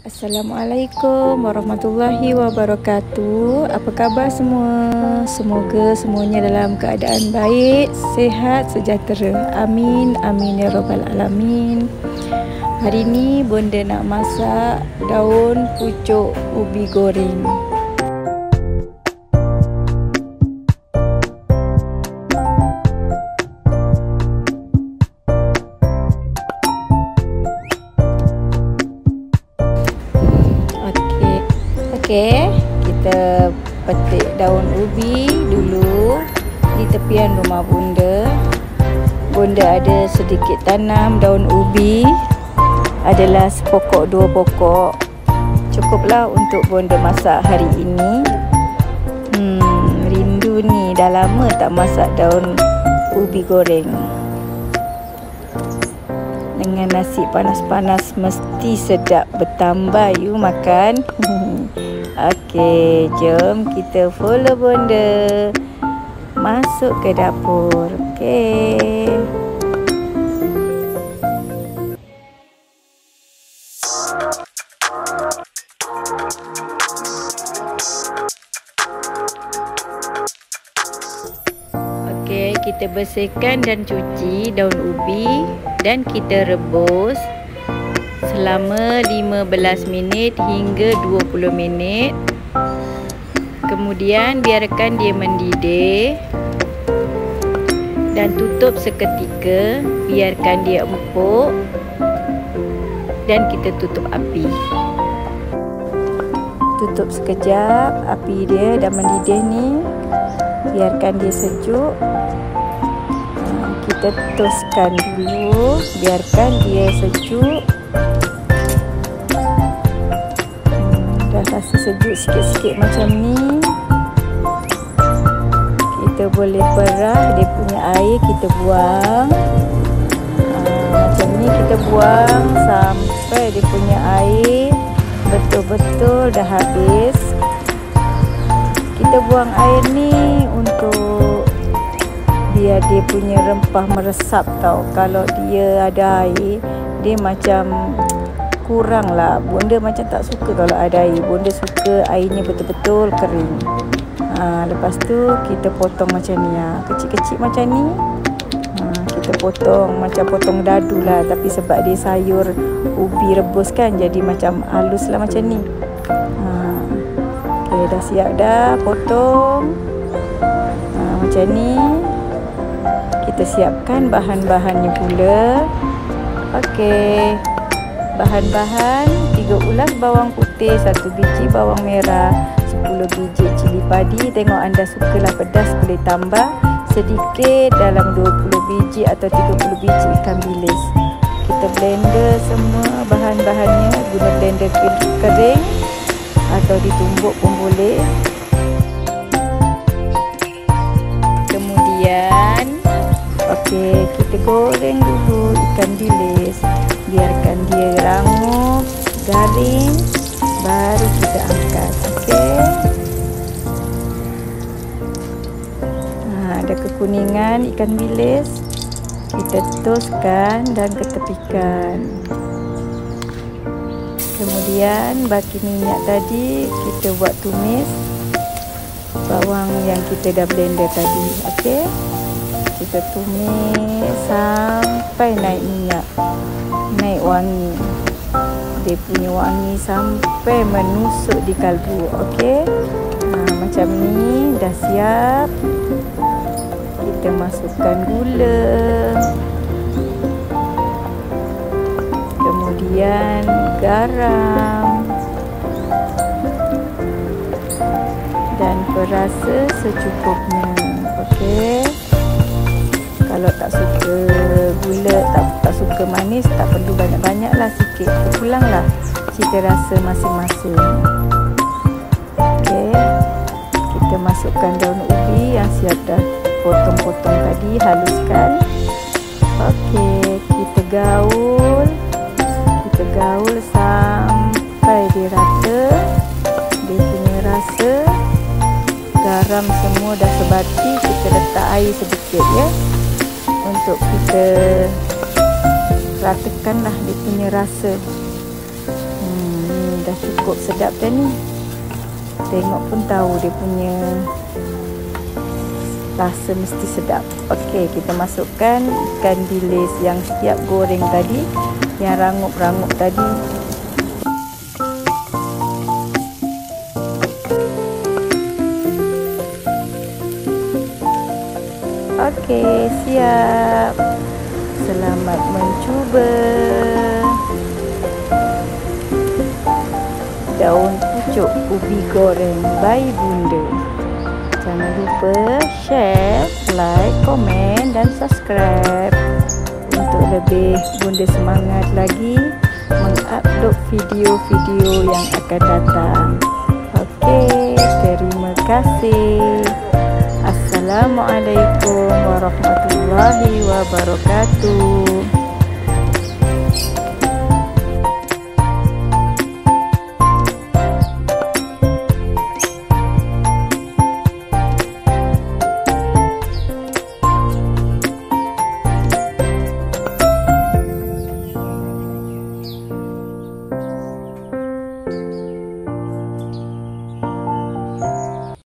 Assalamualaikum warahmatullahi wabarakatuh. Apa khabar semua? Semoga semuanya dalam keadaan baik, sihat, sejahtera. Amin, amin ya rabbal alamin. Hari ni Bonda nak masak daun pucuk ubi goreng. Okey, kita petik daun ubi dulu di tepian rumah Bonda. Bonda ada sedikit tanam daun ubi, adalah sepokok dua pokok. Cukuplah untuk Bonda masak hari ini. Rindu ni, dah lama tak masak daun ubi goreng. Dengan nasi panas-panas mesti sedap, bertambah you makan. Okey, jom kita follow Bonda masuk ke dapur. Okey. Okey, kita bersihkan dan cuci daun ubi dan kita rebus selama 15 minit hingga 20 minit. Kemudian biarkan dia mendidih dan tutup seketika, biarkan dia empuk dan kita tutup api. Tutup sekejap, api dia dah mendidih ni. Biarkan dia sejuk. Kita toskan dulu, biarkan dia sejuk. Dah rasa sejuk sikit-sikit macam ni, kita boleh perah dia punya air, kita buang. Macam ni kita buang sampai dia punya air betul-betul dah habis. Kita buang air ni untuk biar dia punya rempah meresap tau. Kalau dia ada air, dia macam kurang lah. Bonda macam tak suka kalau ada air. Bonda suka airnya betul-betul kering. Lepas tu kita potong macam ni, kecil-kecil macam ni. Kita potong macam potong dadu lah, tapi sebab dia sayur ubi rebus kan, jadi macam halus lah macam ni. Okay, dah siap dah potong. Macam ni. Kita siapkan bahan-bahannya pula. Okey. Bahan-bahan: 3 ulas bawang putih, 1 biji bawang merah, 10 biji cili padi. Tengok anda sukalah pedas, boleh tambah sedikit dalam 20 biji atau 30 biji ikan bilis. Kita blender semua bahan-bahannya guna blender kering atau ditumbuk pun boleh. Kemudian kita goreng dulu ikan bilis, biarkan dia rangup, garing, baru kita angkat. Ada kekuningan ikan bilis, kita toskan dan ketepikan. Kemudian baki minyak tadi kita buat tumis bawang yang kita dah blender tadi. Okey, kita tumis sampai naik minyak, naik wangi. Dia punya wangi sampai menusuk di kaldu. Okey, macam ni dah siap. Kita masukkan gula, kemudian garam dan perasa secukupnya. Okey, kalau tak suka gula, tak suka manis, tak perlu banyak-banyak lah, sikit kuranglah cita rasa masing-masing. Okey, kita masukkan daun ubi yang siap dah potong-potong tadi, haluskan. Okey, kita gaul sampai dia rata. Dia punya rasa garam semua dah sebati. Kita letak air sedikit ya, untuk kita ratakanlah dia punya rasa. dah cukup sedap dah ni. Tengok pun tahu dia punya rasa mesti sedap. Okey, kita masukkan ikan bilis yang siap goreng tadi, yang rangup-rangup tadi. Okey, siap. Selamat mencuba. Daun pucuk ubi goreng by Bunda. Jangan lupa share, like, komen dan subscribe untuk lebih Bunda semangat lagi mengupload video-video yang akan datang. Okey, terima kasih. Assalamualaikum warahmatullahi wabarakatuh.